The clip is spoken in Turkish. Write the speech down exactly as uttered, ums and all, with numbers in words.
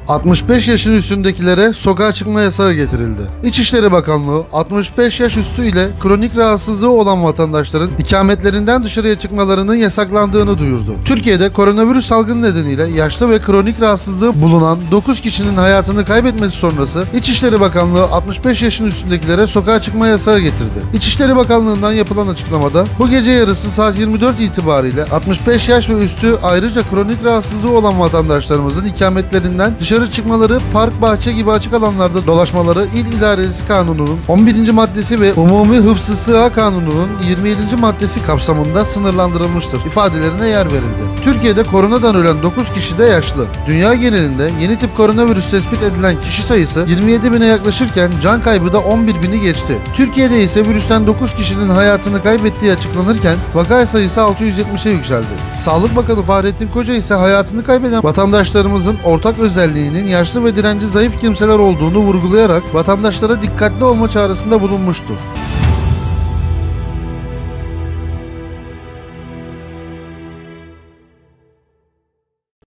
altmış beş yaşın üstündekilere sokağa çıkma yasağı getirildi. İçişleri Bakanlığı altmış beş yaş üstü ile kronik rahatsızlığı olan vatandaşların ikametlerinden dışarıya çıkmalarının yasaklandığını duyurdu. Türkiye'de koronavirüs salgını nedeniyle yaşlı ve kronik rahatsızlığı bulunan dokuz kişinin hayatını kaybetmesi sonrası İçişleri Bakanlığı altmış beş yaşın üstündekilere sokağa çıkma yasağı getirdi. İçişleri Bakanlığı'ndan yapılan açıklamada bu gece yarısı saat yirmi dört itibariyle altmış beş yaş ve üstü ayrıca kronik rahatsızlığı olan vatandaşlarımızın ikametlerinden dışarı çıkmaları, park, bahçe gibi açık alanlarda dolaşmaları İl İdaresi Kanunu'nun on birinci maddesi ve Umumi Hıfzı Sıha Kanunu'nun yirmi yedinci maddesi kapsamında sınırlandırılmıştır ifadelerine yer verildi. Türkiye'de koronadan ölen dokuz kişi de yaşlı. Dünya genelinde yeni tip koronavirüs tespit edilen kişi sayısı yirmi yedi bine yaklaşırken can kaybı da on bir bini geçti. Türkiye'de ise virüsten dokuz kişinin hayatını kaybettiği açıklanırken vaka sayısı altı yüz yetmişe yükseldi. Sağlık Bakanı Fahrettin Koca ise hayatını kaybeden vatandaşlarımızın ortak özelliğinin yaşlı ve direnci zayıf kimseler olduğunu vurgulayarak vatandaşlara dikkatli olma çağrısında bulunmuştu.